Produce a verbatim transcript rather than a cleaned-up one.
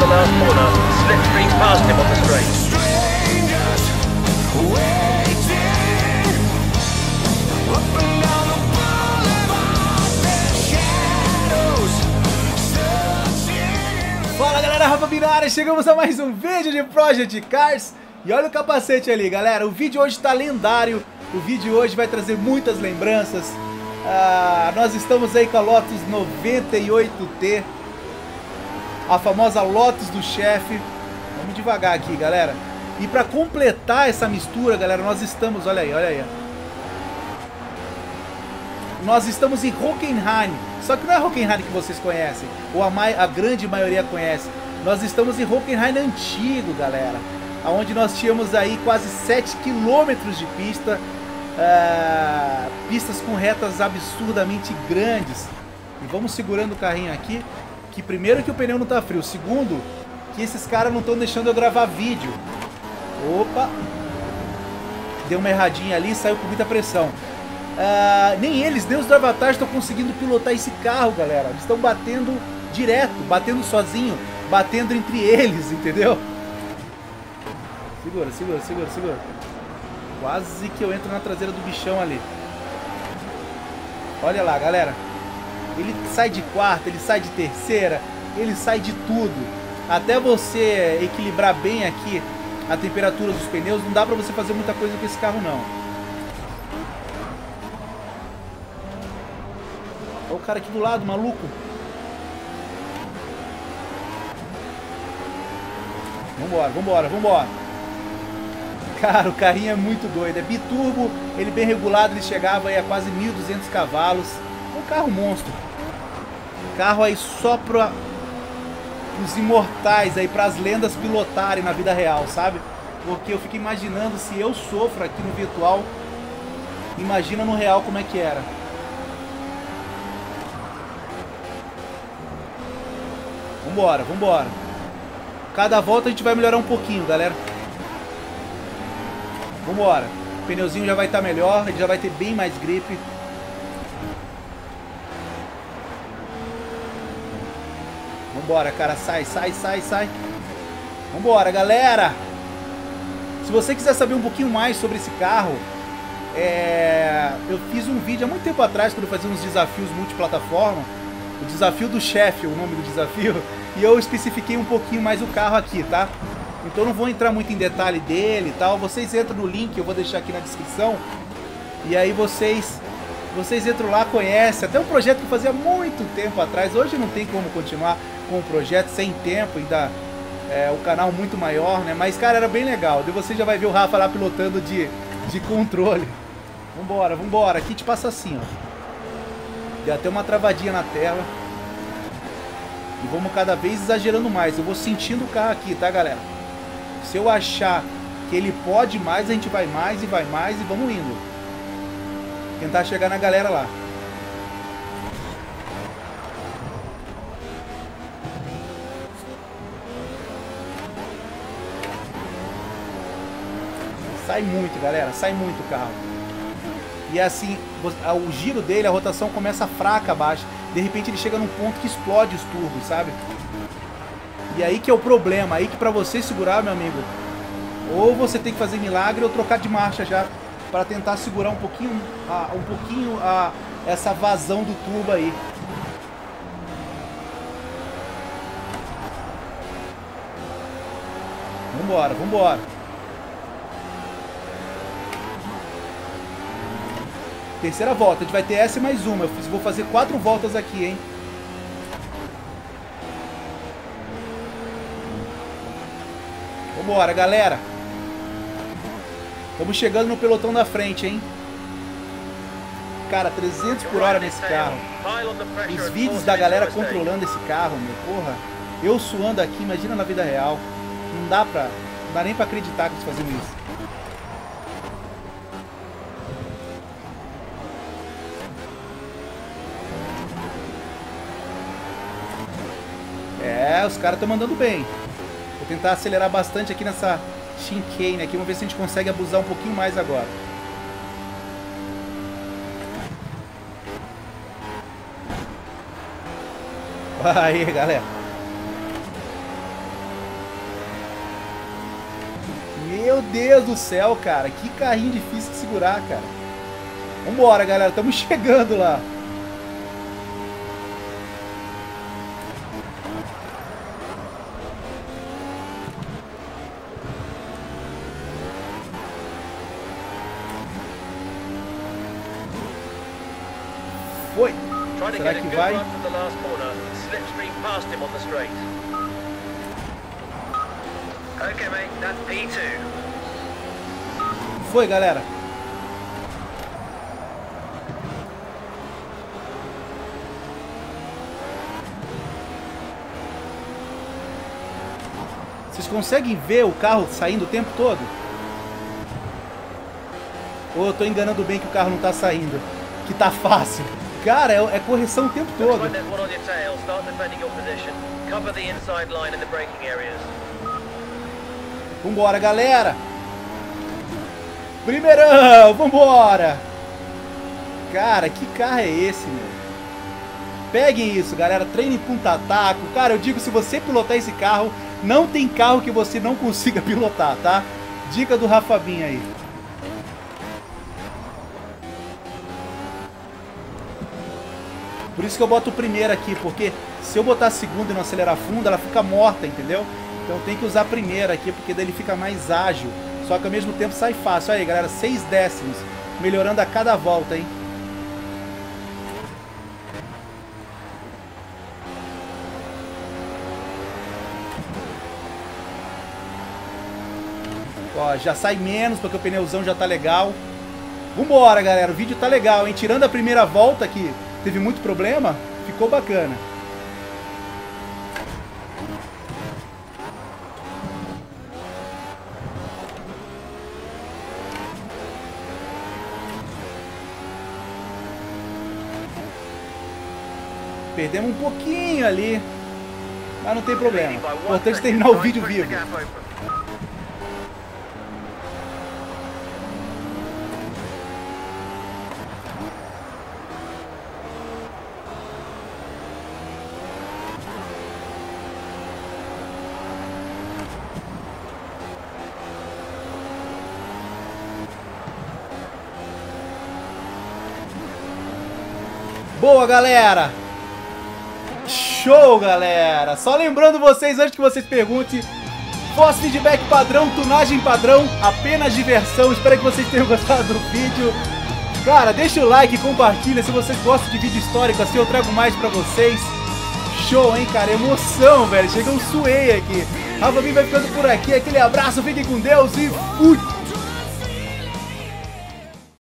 the last corner, slipstream past him on the straight. Fala galera, Rafa Binara, chegamos a mais um vídeo de Project Cars. E olha o capacete ali, galera, o vídeo hoje tá lendário. O vídeo hoje vai trazer muitas lembranças. ah, Nós estamos aí com a Lotus noventa e oito T, a famosa Lotus do chefe. Vamos devagar aqui, galera. E para completar essa mistura, galera, nós estamos, olha aí, olha aí, nós estamos em Hockenheim. Só que não é Hockenheim que vocês conhecem, ou a, mai a grande maioria conhece. Nós estamos em Hockenheim antigo, galera, onde nós tínhamos aí quase sete quilômetros de pista, uh, pistas com retas absurdamente grandes. E vamos segurando o carrinho aqui, que primeiro que o pneu não tá frio, segundo que esses caras não estão deixando eu gravar vídeo. Opa, deu uma erradinha ali e saiu com muita pressão. Uh, nem eles, nem os do Avatar estão conseguindo pilotar esse carro, galera. Eles estão batendo direto, batendo sozinho, batendo entre eles, entendeu? Segura, segura, segura, segura. Quase que eu entro na traseira do bichão ali. Olha lá, galera. Ele sai de quarta, ele sai de terceira, ele sai de tudo. Até você equilibrar bem aqui a temperatura dos pneus, não dá pra você fazer muita coisa com esse carro, não. Olha o cara aqui do lado, maluco. Vambora, vambora, vambora. Cara, o carrinho é muito doido. É biturbo, ele bem regulado, ele chegava aí a quase mil e duzentos cavalos. É um carro monstro. Carro aí só para os imortais aí, para as lendas pilotarem na vida real, sabe? Porque eu fico imaginando, se eu sofro aqui no virtual, imagina no real como é que era. Vambora, vambora. Cada volta a gente vai melhorar um pouquinho, galera. Vambora. O pneuzinho já vai estar melhor, ele já vai ter bem mais grip. Vambora, cara. Sai, sai, sai, sai. Vambora, galera. Se você quiser saber um pouquinho mais sobre esse carro, é... eu fiz um vídeo há muito tempo atrás, quando eu fazia uns desafios multiplataforma. O desafio do chefe, o nome do desafio. E eu especifiquei um pouquinho mais o carro aqui, tá? Então não vou entrar muito em detalhe dele e tal. Vocês entram no link, eu vou deixar aqui na descrição. E aí vocês vocês entram lá, conhecem. Até um projeto que eu fazia muito tempo atrás. Hoje não tem como continuar com o projeto, sem tempo, ainda é, o canal muito maior, né? Mas, cara, era bem legal. Daí você já vai ver o Rafa lá pilotando de, de controle. Vambora, vambora. Aqui te passa assim, ó. Deu até uma travadinha na tela. E vamos cada vez exagerando mais. Eu vou sentindo o carro aqui, tá, galera? Se eu achar que ele pode mais, a gente vai mais e vai mais e vamos indo. Tentar chegar na galera lá. Sai muito, galera. Sai muito o carro. E assim, o giro dele, a rotação começa fraca abaixo. De repente ele chega num ponto que explode os turbos, sabe? E aí que é o problema. Aí que pra você segurar, meu amigo, ou você tem que fazer milagre ou trocar de marcha já, para tentar segurar um pouquinho, uh, um pouquinho uh, essa vazão do turbo aí. Vambora, vambora. Terceira volta, a gente vai ter essa e mais uma. Eu vou fazer quatro voltas aqui, hein? Vambora, galera. Estamos chegando no pelotão da frente, hein? Cara, trezentos por hora nesse carro. Os vídeos da galera controlando esse carro, meu, porra. Eu suando aqui, imagina na vida real. Não dá pra... Não dá nem pra acreditar que eles fazem isso. É, os caras estão mandando bem. Vou tentar acelerar bastante aqui nessa chicane aqui. Vamos ver se a gente consegue abusar um pouquinho mais agora. Aí, galera. Meu Deus do céu, cara. Que carrinho difícil de segurar, cara. Vambora, galera. Estamos chegando lá. Foi. Será que vai? Foi, galera. Vocês conseguem ver o carro saindo o tempo todo? Ou eu tô enganando bem que o carro não tá saindo? Que tá fácil. Cara, é, é correção o tempo todo. Vambora, galera. Primeirão, vambora. Cara, que carro é esse, meu? Peguem isso, galera. Treinem punta taco. Cara, eu digo, se você pilotar esse carro, não tem carro que você não consiga pilotar, tá? Dica do Rafa Bin aí. Por isso que eu boto o primeiro aqui, porque se eu botar a segunda e não acelerar fundo, ela fica morta, entendeu? Então tem que usar a primeira aqui, porque daí ele fica mais ágil. Só que ao mesmo tempo sai fácil. Olha aí, galera, seis décimos. Melhorando a cada volta, hein? Ó, já sai menos, porque o pneuzão já tá legal. Vambora, galera, o vídeo tá legal, hein? Tirando a primeira volta aqui, teve muito problema, ficou bacana. Perdemos um pouquinho ali, mas não tem problema. Importante terminar o vídeo vivo. Boa, galera! Show, galera! Só lembrando vocês, antes que vocês perguntem, Force Feedback padrão, tunagem padrão, apenas diversão. Espero que vocês tenham gostado do vídeo. Cara, deixa o like, compartilha. Se vocês gostam de vídeo histórico assim, eu trago mais pra vocês. Show, hein, cara? Emoção, velho. Chega um suei aqui. Rafa Bin vai ficando por aqui. Aquele abraço, fiquem com Deus e fui!